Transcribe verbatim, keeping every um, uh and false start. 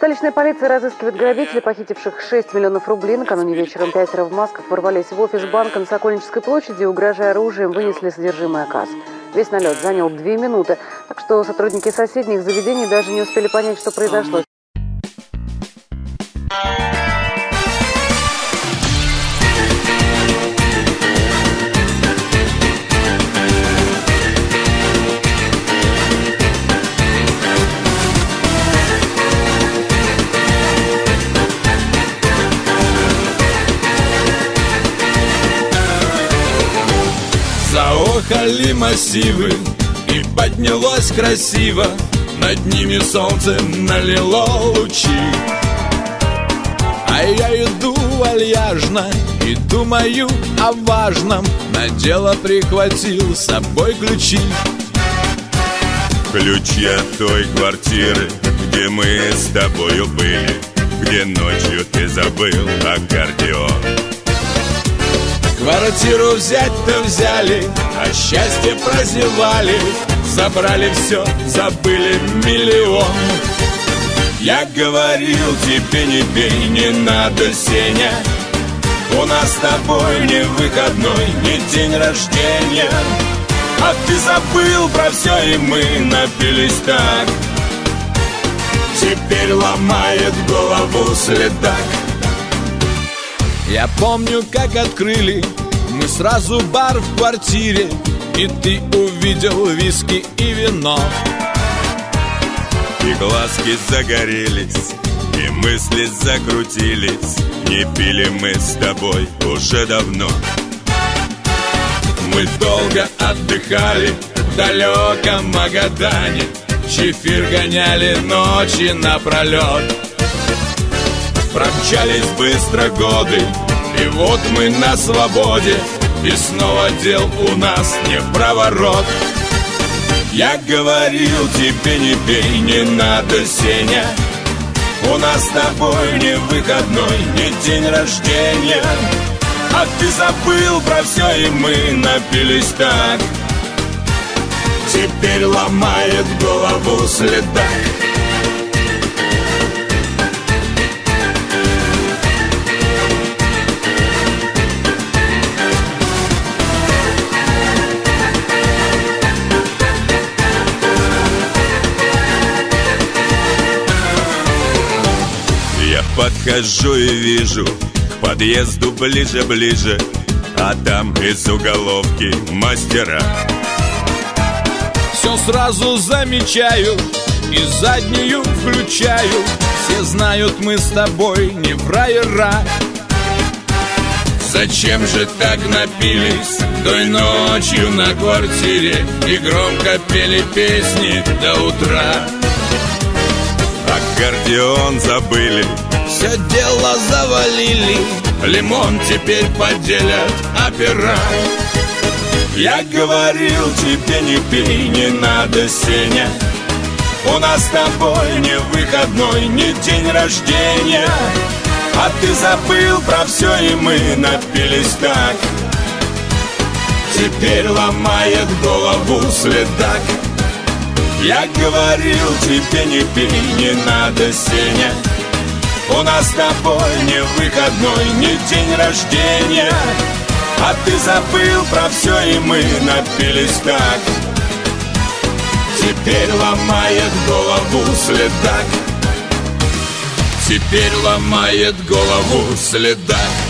Столичная полиция разыскивает грабителей, похитивших шесть миллионов рублей. Накануне вечером пятеро в масках ворвались в офис банка на Сокольнической площади и, угрожая оружием, вынесли содержимое касс. Весь налет занял две минуты, так что сотрудники соседних заведений даже не успели понять, что произошло. Заохали массивы, и поднялось красиво, над ними солнце налило лучи. А я иду вальяжно и думаю о важном, на дело прихватил с собой ключи. Ключи от той квартиры, где мы с тобою были, где ночью ты забыл аккордеон. Квартиру взять-то взяли, а счастье прозевали, забрали все, забыли миллион. Я говорил тебе, не пей, не надо, Сеня, у нас с тобой не выходной, не день рождения. А ты забыл про все, и мы напились так. Теперь ломает голову следак. Я помню, как открыли мы сразу бар в квартире, и ты увидел виски и вино. И глазки загорелись, и мысли закрутились. Не пили мы с тобой уже давно. Мы долго отдыхали в далеком Магадане, чефир гоняли ночи напролет. Промчались быстро годы, и вот мы на свободе, и снова дел у нас не в проворот. Я говорил тебе, не пей, не надо, Сеня, у нас с тобой не выходной, не день рождения. А ты забыл про все, и мы напились так. Теперь ломает голову следак. Подхожу и вижу к подъезду ближе-ближе, а там из уголовки мастера. Все сразу замечаю и заднюю включаю. Все знают, мы с тобой не фраера. Зачем же так напились той ночью на квартире и громко пели песни до утра? Аккордеон забыли, все дело завалили, лимон теперь поделят опера. Я говорил тебе, не пей, не надо, Сеня, у нас с тобой не выходной, не день рождения. А ты забыл про все, и мы напились так. Теперь ломает голову следак. Я говорил тебе, не пей, не надо, Сеня, у нас с тобой не выходной, не день рождения. А ты забыл про все, и мы напились так. Теперь ломает голову следак. Теперь ломает голову следак.